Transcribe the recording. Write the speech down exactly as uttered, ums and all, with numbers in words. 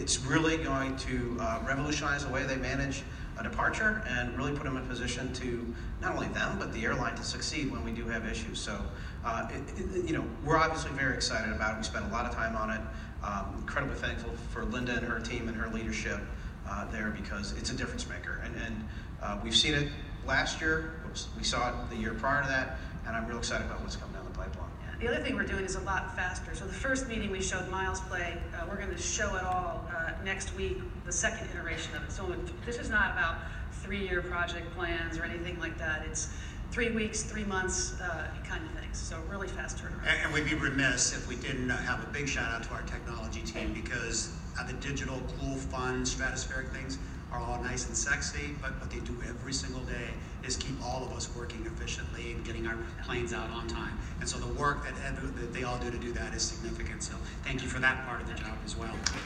it's really going to uh, revolutionize the way they manage a departure and really put them in a position to, not only them, but the airline to succeed when we do have issues. So, uh, it, it, you know, we're obviously very excited about it. We spent a lot of time on it. Um, incredibly thankful for Linda and her team and her leadership uh, there, because it's a difference maker. And, and uh, we've seen it last year, we saw it the year prior to that, and I'm real excited about what's coming down the pipeline. The other thing we're doing is a lot faster. So the first meeting we showed Miles play, uh, we're going to show it all uh, next week, the second iteration of it. So this is not about three-year project plans or anything like that. It's three weeks, three months uh, kind of things. So really fast turnaround. And, and we'd be remiss if we didn't uh, have a big shout out to our technology team, because uh, the digital, cool, fun, stratospheric things are all nice and sexy, but what they do every single day is keep all of us working efficiently and getting our planes out on time. And so the work that, that they all do to do that is significant. So thank you for that part of the job as well.